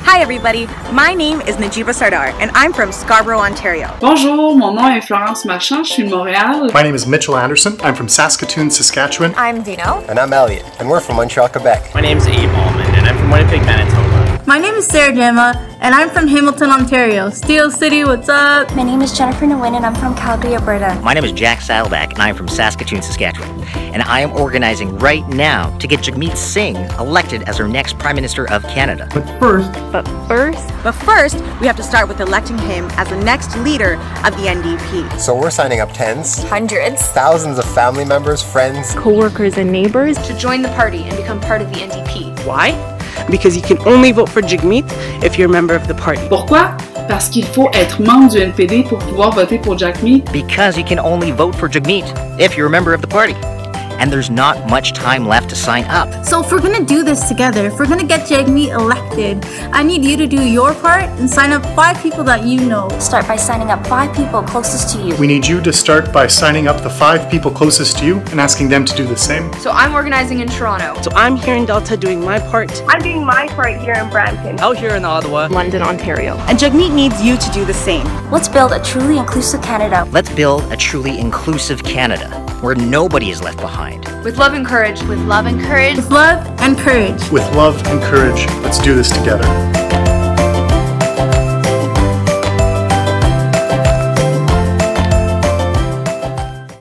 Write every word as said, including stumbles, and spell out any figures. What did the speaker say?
Hi everybody, my name is Najiba Sardar and I'm from Scarborough, Ontario. Bonjour, mon nom est Florence Marchand, je suis de Montréal. My name is Mitchell Anderson, I'm from Saskatoon, Saskatchewan. I'm Dino. And I'm Elliot, and we're from Montreal, Quebec. My name is Abe Allman, and I'm from Winnipeg, Manitoba. My name is Sarah Gemma, and I'm from Hamilton, Ontario. Steel City, what's up? My name is Jennifer Nguyen, and I'm from Calgary, Alberta. My name is Jack Saddleback, and I'm from Saskatoon, Saskatchewan. And I am organizing right now to get Jagmeet Singh elected as our next Prime Minister of Canada. But first, But first, but first, we have to start with electing him as the next leader of the N D P. So we're signing up tens, Hundreds. thousands of family members, friends, co-workers and neighbors to join the party and become part of the N D P. Why? Because you can only vote for Jagmeet if you're a member of the party. Pourquoi? Parce qu'il faut être membre du N P D pour pouvoir voter pour Jagmeet. Because you can only vote for Jagmeet if you're a member of the party. And there's not much time left to sign up. So if we're gonna do this together, if we're gonna get Jagmeet elected, I need you to do your part and sign up five people that you know. Start by signing up five people closest to you. we need you to start by signing up the five people closest to you and asking them to do the same. So I'm organizing in Toronto. So I'm here in Delta doing my part. I'm doing my part here in Brampton. Out here in Ottawa. London, Ontario. And Jagmeet needs you to do the same. Let's build a truly inclusive Canada. Let's build a truly inclusive Canada where nobody is left behind. With love and courage. With love and courage. With love and courage. With love and courage, let's do this together.